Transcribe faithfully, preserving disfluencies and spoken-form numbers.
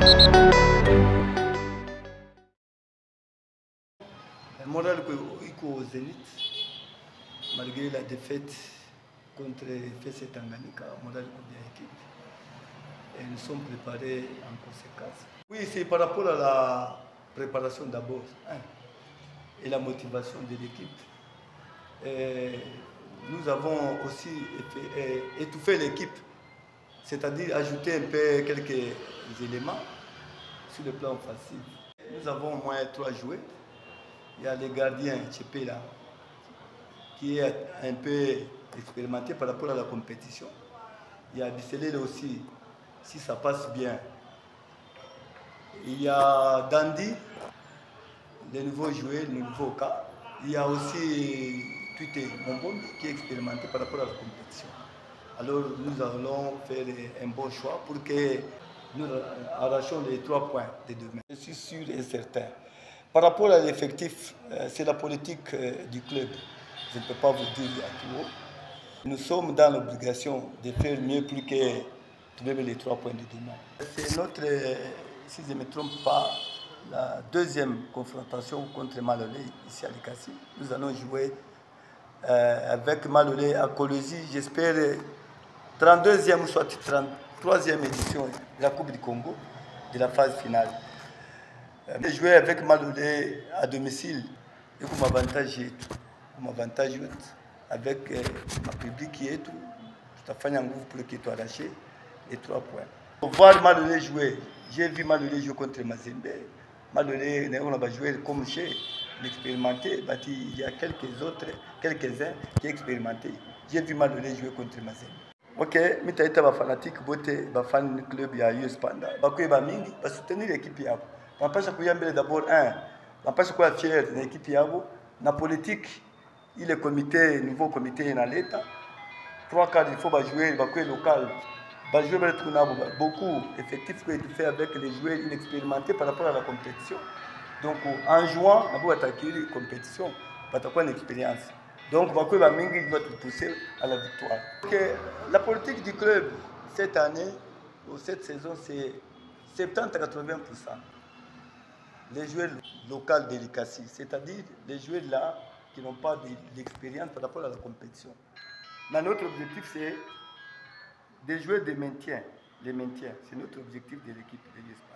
Le moral est au zénith, malgré la défaite contre F C Tanganyika, le moral est bien équipe. Et nous sommes préparés en conséquence. Oui, c'est par rapport à la préparation d'abord hein, et la motivation de l'équipe. Nous avons aussi étouffé l'équipe, c'est-à-dire ajouter un peu quelques éléments sur le plan offensif. Nous avons au moins trois joueurs. Il y a le gardien Tchepela qui est un peu expérimenté par rapport à la compétition. Il y a Bisselele aussi, si ça passe bien. Il y a Dandy, le nouveau joueur, le nouveau cas. Il y a aussi Tuté Mombombi qui est expérimenté par rapport à la compétition. Alors nous allons faire un bon choix pour que nous arrachions les trois points de demain. Je suis sûr et certain. Par rapport à l'effectif, c'est la politique du club. Je ne peux pas vous dire à tout haut. Nous sommes dans l'obligation de faire mieux plus que trouver les trois points de demain. C'est notre, si je ne me trompe pas, la deuxième confrontation contre Malolé ici à Likasi. Nous allons jouer euh, avec Malolé à Colosie, j'espère, trente-deuxième ou soit trente-troisième édition de la Coupe du Congo, de la phase finale. Euh, jouer avec Malolé à domicile et comme avantage, comme avantage avec euh, ma public qui est tout, je t'ai fait un groupe pour qu'il soit arraché les trois points. Pour voir Malolé jouer, j'ai vu Malolé jouer contre Mazembe. Malolé, on a joué comme chez l'expérimenté, il y a quelques autres, quelques-uns qui ont expérimenté. J'ai vu Malolé jouer contre Mazembe. Ok, je suis un fanatique, je suis un fan du club de U S Panda. Je vais soutenir l'équipe. Je vais d'abord un, je suis fier de l'équipe. La politique, il est comité, nouveau comité dans l'État. Trois quarts, il faut jouer, il faut jouer local. Beaucoup d'effectifs qui ont été faits avec les joueurs inexpérimentés par rapport à la compétition. Donc en jouant, on va attaquer la compétition, on va avoir une expérience. Donc il va te pousser à la victoire. Okay. La politique du club cette année, ou cette saison, c'est soixante-dix à quatre-vingts pour cent. Les joueurs locaux de l'Ikasi, c'est-à-dire les joueurs là qui n'ont pas d'expérience par rapport à la compétition. Mais notre objectif, c'est des joueurs de maintien. Les maintiens, c'est notre objectif de l'équipe de l'Espagne.